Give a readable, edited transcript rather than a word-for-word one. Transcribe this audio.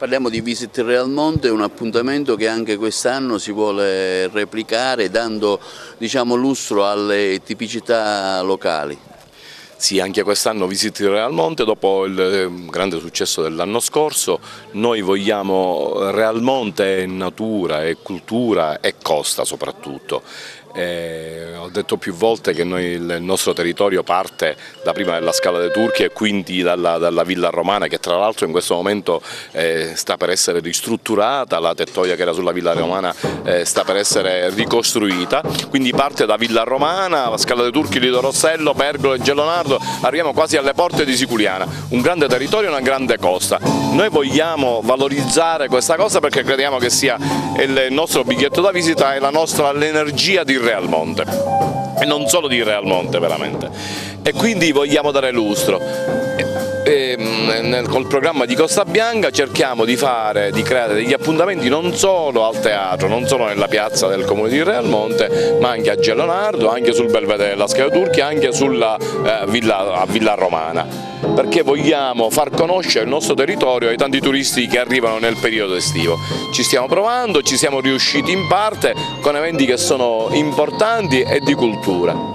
Parliamo di Visit Realmonte, un appuntamento che anche quest'anno si vuole replicare dando, diciamo, lustro alle tipicità locali. Sì, anche quest'anno Visit Realmonte, dopo il grande successo dell'anno scorso, noi vogliamo Realmonte natura e cultura e costa soprattutto. Ho detto più volte che il nostro territorio parte da prima della Scala dei Turchi e quindi dalla Villa Romana, che tra l'altro in questo momento sta per essere ristrutturata, la tettoia che era sulla Villa Romana sta per essere ricostruita, quindi parte da Villa Romana, la Scala dei Turchi, Lido Rossello, Pergolo e Gelonardo, arriviamo quasi alle porte di Siculiana, un grande territorio e una grande costa. Noi vogliamo valorizzare questa cosa perché crediamo che sia il nostro biglietto da visita e l'energia di Realmonte, e non solo di Realmonte veramente, e quindi vogliamo dare lustro. Col programma di Costa Bianca cerchiamo di creare degli appuntamenti non solo al teatro, non solo nella piazza del comune di Realmonte, ma anche a Gelonardo, anche sul Belvedere della Scala Turchi, anche sulla Villa Romana, perché vogliamo far conoscere il nostro territorio ai tanti turisti che arrivano nel periodo estivo. Ci stiamo provando, ci siamo riusciti in parte con eventi che sono importanti e di cultura.